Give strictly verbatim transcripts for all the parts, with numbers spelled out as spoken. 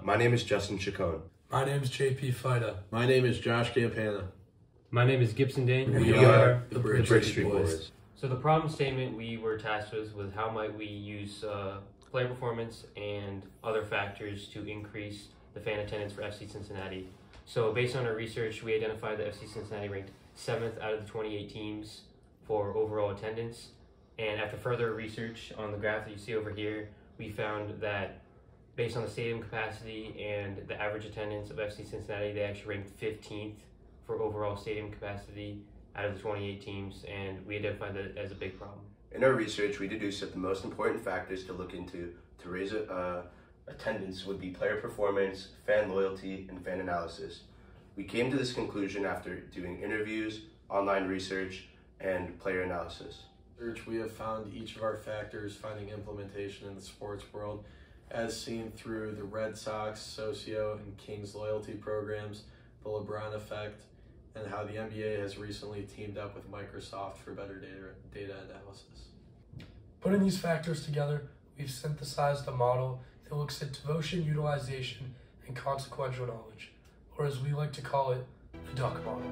My name is Justin Chacon. My name is J P Fida. My name is Josh Campana. My name is Gibson Dane. We, We are, are the the Bridge, Bridge Street Street Boys. Boys. So the problem statement we were tasked with was how might we use uh, player performance and other factors to increase the fan attendance for F C Cincinnati. So based on our research, we identified that F C Cincinnati ranked seventh out of the twenty-eight teams for overall attendance. And after further research on the graph that you see over here, we found that based on the stadium capacity and the average attendance of F C Cincinnati, they actually ranked fifteenth for overall stadium capacity out of the twenty-eight teams, and we identified that as a big problem. In our research, we deduced that the most important factors to look into to raise uh, attendance would be player performance, fan loyalty, and fan analysis. We came to this conclusion after doing interviews, online research, and player analysis. We have found each of our factors finding implementation in the sports world, as seen through the Red Sox, Socio, and Kings loyalty programs, the LeBron effect, and how the N B A has recently teamed up with Microsoft for better data, data analysis. Putting these factors together, we've synthesized a model that looks at devotion, utilization, and consequential knowledge, or as we like to call it, the duck model.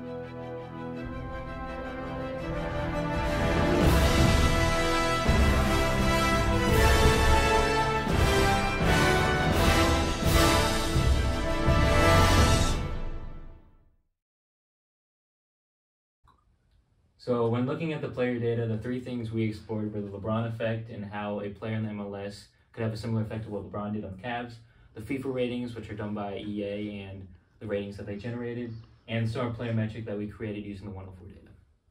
So when looking at the player data, the three things we explored were the LeBron effect and how a player in the M L S could have a similar effect to what LeBron did on the Cavs, the FIFA ratings, which are done by E A and the ratings that they generated, and star player metric that we created using the one oh four data.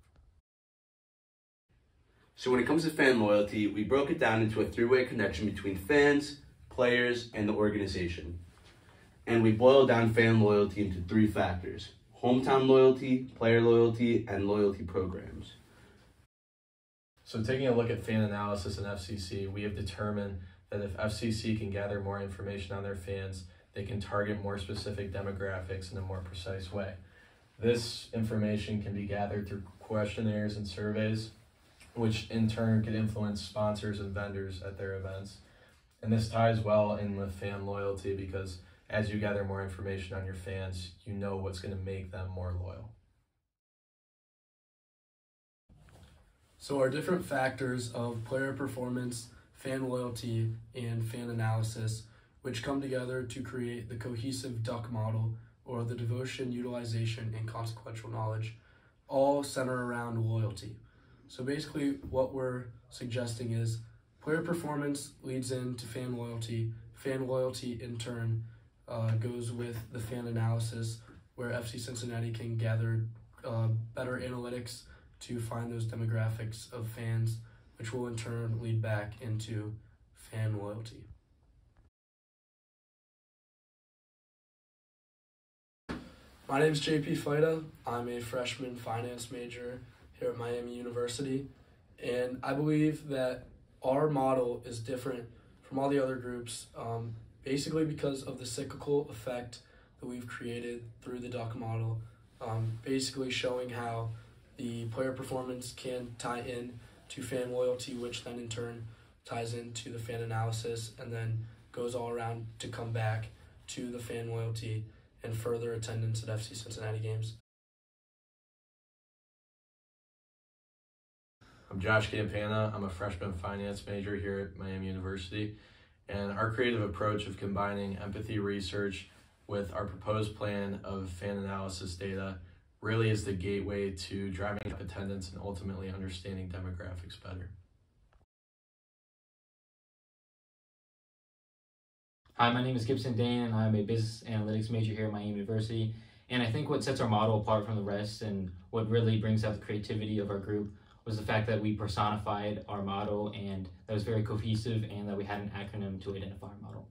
So when it comes to fan loyalty, we broke it down into a three-way connection between fans, players, and the organization. And we boiled down fan loyalty into three factors: hometown loyalty, player loyalty, and loyalty programs. So taking a look at fan analysis in F C C, we have determined that if F C C can gather more information on their fans, they can target more specific demographics in a more precise way. This information can be gathered through questionnaires and surveys, which in turn could influence sponsors and vendors at their events. And this ties well in with fan loyalty because as you gather more information on your fans, you know what's going to make them more loyal. So our different factors of player performance, fan loyalty, and fan analysis, which come together to create the cohesive duck model, or the devotion, utilization, and consequential knowledge, all center around loyalty. So basically what we're suggesting is player performance leads into fan loyalty, fan loyalty in turn uh, goes with the fan analysis, where F C Cincinnati can gather uh, better analytics to find those demographics of fans, which will in turn lead back into fan loyalty. My name is J P Fida. I'm a freshman finance major here at Miami University, and I believe that our model is different from all the other groups, um, basically because of the cyclical effect that we've created through the duck model, um, basically showing how the player performance can tie in to fan loyalty, which then in turn ties into the fan analysis and then goes all around to come back to the fan loyalty and further attendance at F C Cincinnati games. I'm Josh Campana. I'm a freshman finance major here at Miami University, and our creative approach of combining empathy research with our proposed plan of fan analysis data really is the gateway to driving up attendance and ultimately understanding demographics better. Hi, my name is Gibson Dane, and I'm a business analytics major here at Miami University. And I think what sets our model apart from the rest and what really brings out the creativity of our group was the fact that we personified our model, and that was very cohesive, and that we had an acronym to identify our model.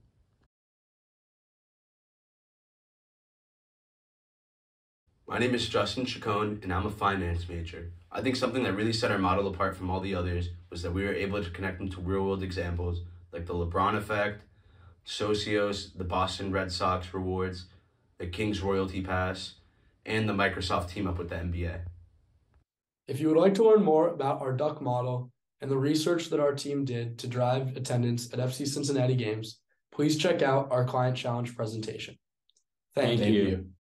My name is Justin Chacon, and I'm a finance major. I think something that really set our model apart from all the others was that we were able to connect them to real-world examples like the LeBron effect, Socios, the Boston Red Sox rewards, the Kings royalty pass, and the Microsoft team up with the N B A. If you would like to learn more about our duck model and the research that our team did to drive attendance at F C Cincinnati games, Please check out our client challenge presentation. Thank, Thank you. you.